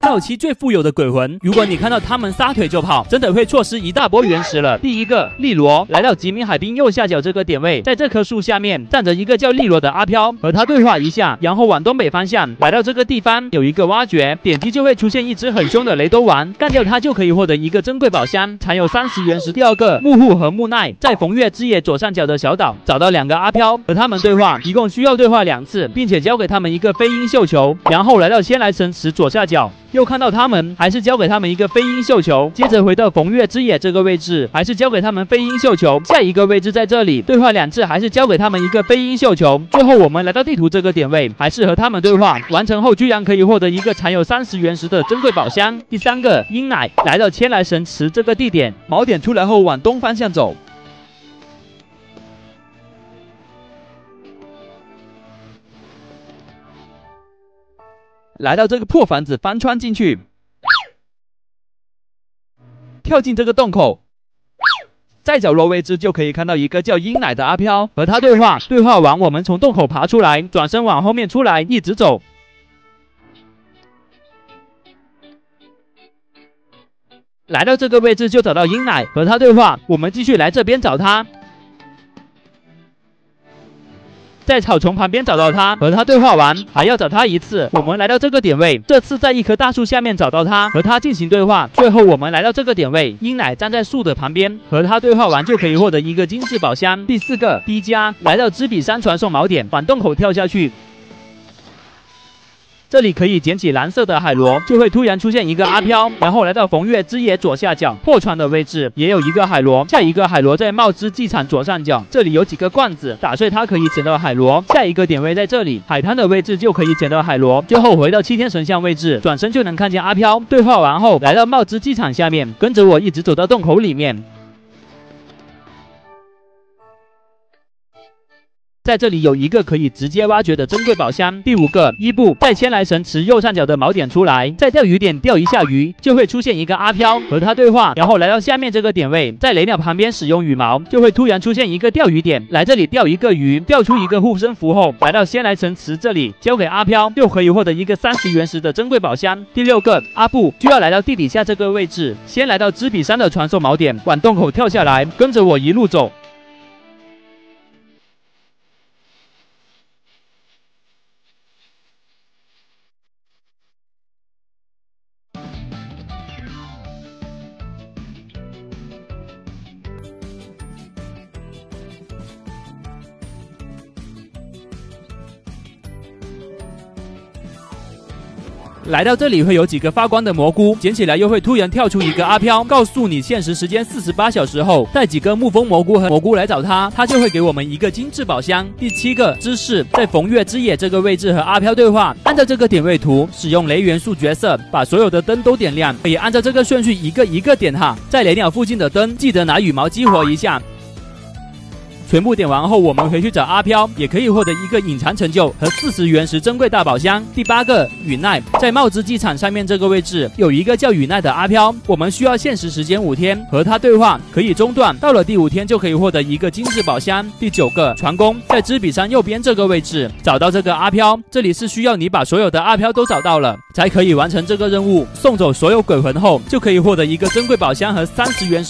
早期最富有的鬼魂，如果你看到他们撒腿就跑，真的会错失一大波原石了。第一个，利罗来到吉明海滨右下角这个点位，在这棵树下面站着一个叫利罗的阿飘，和他对话一下，然后往东北方向来到这个地方，有一个挖掘，点击就会出现一只很凶的雷多丸，干掉它就可以获得一个珍贵宝箱，藏有30原石。第二个，木户和木奈在逢月之野左上角的小岛找到2个阿飘，和他们对话，一共需要对话2次，并且交给他们一个飞鹰绣球，然后来到仙来神池左下角。又看到他们，还是交给他们一个飞鹰绣球，接着回到逢月之野这个位置，还是交给他们飞鹰绣球，下一个位置在这里，对话2次，还是交给他们一个飞鹰绣球。最后我们来到地图这个点位，还是和他们对话，完成后居然可以获得一个藏有30原石的珍贵宝箱。第3个，鹰奶来到千来神池这个地点，锚点出来后往东方向走。来到这个破房子，翻穿进去，跳进这个洞口，在角落位置就可以看到一个叫鹰奶的阿飘，和他对话。对话完，我们从洞口爬出来，转身往后面出来，一直走。来到这个位置就找到鹰奶，和他对话。我们继续来这边找他。在草丛旁边找到他，和他对话完，还要找他1次。我们来到这个点位，这次在一棵大树下面找到他，和他进行对话。最后我们来到这个点位，鹰奶站在树的旁边，和他对话完就可以获得一个精致宝箱。第4个，低加来到知比山传送锚点，往洞口跳下去。这里可以捡起蓝色的海螺，就会突然出现一个阿飘，然后来到逢月之野左下角破船的位置，也有一个海螺，下一个海螺在茂之机场左上角，这里有几个罐子，打碎它可以捡到海螺，下一个点位在这里，海滩的位置就可以捡到海螺，最后回到7天神像位置，转身就能看见阿飘。对话完后，来到茂之机场下面，跟着我一直走到洞口里面。在这里有一个可以直接挖掘的珍贵宝箱。第5个，伊布在千来神池右上角的锚点出来，在钓鱼点钓一下鱼，就会出现一个阿飘，和他对话，然后来到下面这个点位，在雷鸟旁边使用羽毛，就会突然出现一个钓鱼点，来这里钓一个鱼，钓出一个护身符后，来到仙来神池这里，交给阿飘，就可以获得一个30原石的珍贵宝箱。第6个，阿布就要来到地底下这个位置，先来到知比山的传送锚点，往洞口跳下来，跟着我一路走。来到这里会有几个发光的蘑菇，捡起来又会突然跳出一个阿飘，告诉你限时时间48小时后，带几个沐风蘑菇和蘑菇来找他，他就会给我们一个精致宝箱。第7个，知识在逢月之野这个位置和阿飘对话，按照这个点位图，使用雷元素角色把所有的灯都点亮，可以按照这个顺序一个一个点哈。在雷鸟附近的灯，记得拿羽毛激活一下。全部点完后，我们回去找阿飘，也可以获得一个隐藏成就和40原石珍贵大宝箱。第8个，雨奈在茂之机场上面这个位置有一个叫雨奈的阿飘，我们需要限时时间5天，和他对话可以中断，到了第5天就可以获得一个精致宝箱。第9个，船工在知比山右边这个位置找到这个阿飘，这里是需要你把所有的阿飘都找到了，才可以完成这个任务。送走所有鬼魂后，就可以获得一个珍贵宝箱和30原石